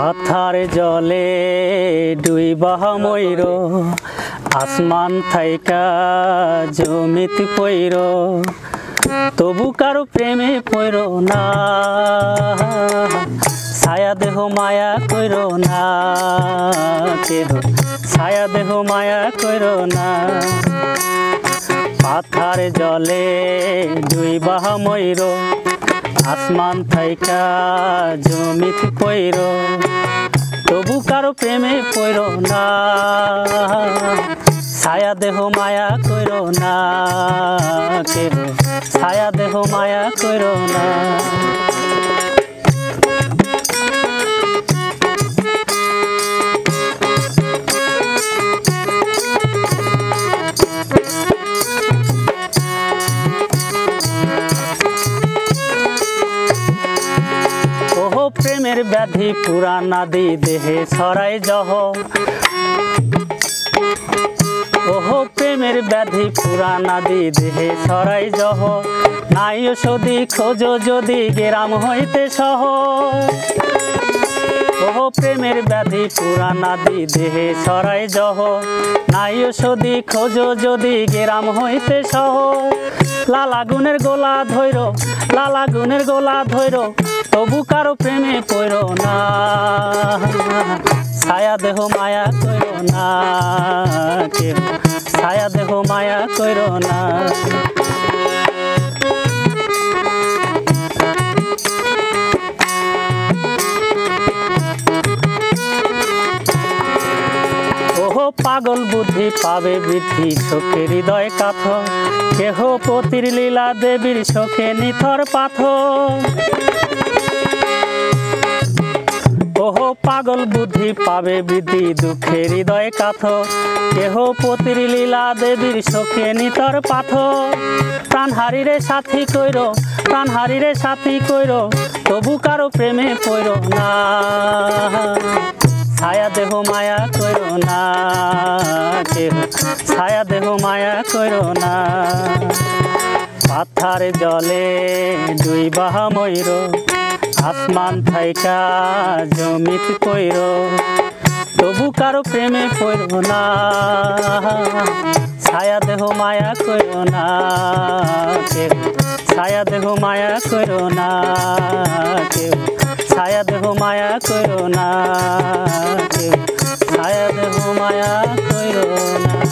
পাথার জলে ডুইবা ময়ূর আসমান থাইকা জমিত পইর তবু কারো প্রেমে পইর না ছায়া দেহ মায়া কইর না কেহ ছায়া দেহ মায়া কইর না পাথার জলে ডুইবা ময়ূর আসমান থাইকা জমিত পইর তবু কারো প্রেমে পইর না ছায়া দেহ মায়া কইর না কেহ ছায়া দেহ মায়া কইর না প্রেমের ব্যাধি পুরানা দি দেহে ছড়াই জহ ওহো প্রেমের ব্যাধি পুরানা দি দেহে ছড়াই জহ নাই ওষুধি খোঁজো যদি গ্রাম হইতে সহ ওহো প্রেমের ব্যাধি পুরানা দি দেহে ছড়াই জহ নাই ওষুধি খোঁজো যদি গ্রাম হইতে সহ লালা গুণের গোলা ধৈর লালা গুণের গোলা ধৈর তবু কারো প্রেমে পইর না ছায়া দেহ মায়া কইর না কেহ ছায়া দেহ মায়া কইর না ওহো পাগল বুদ্ধি পাবে বৃদ্ধি চোখে হৃদয় কাথ কেহ পতির লীলা দেবীর চোখে নিথর পাথর ওহো পাগল বুদ্ধি পাবে বৃদ্ধি দুঃখে হৃদয় কাথ কেহ পতির লীলা দেবীর চোখে নিতর পাথর প্রাণ হারিরে সাথী কইর প্রাণ হারিরে সাথী কইর তবু কারো প্রেমে পইর না ছায়া দেহ মায়া কইর না কেহ ছায়া দেহ মায়া কইর না পাথার জলে ডুইবা ময়ূর আসমান থাইকা জমিত পইর তবু কারো প্রেমে পইর না ছায়া দেহ মায়া কইর না কেহ ছায়া দেহ মায়া কইর না কেহ ছায়া দেহ মায়া কইর না কেহ ছায়া দেহ মায়া কইর না।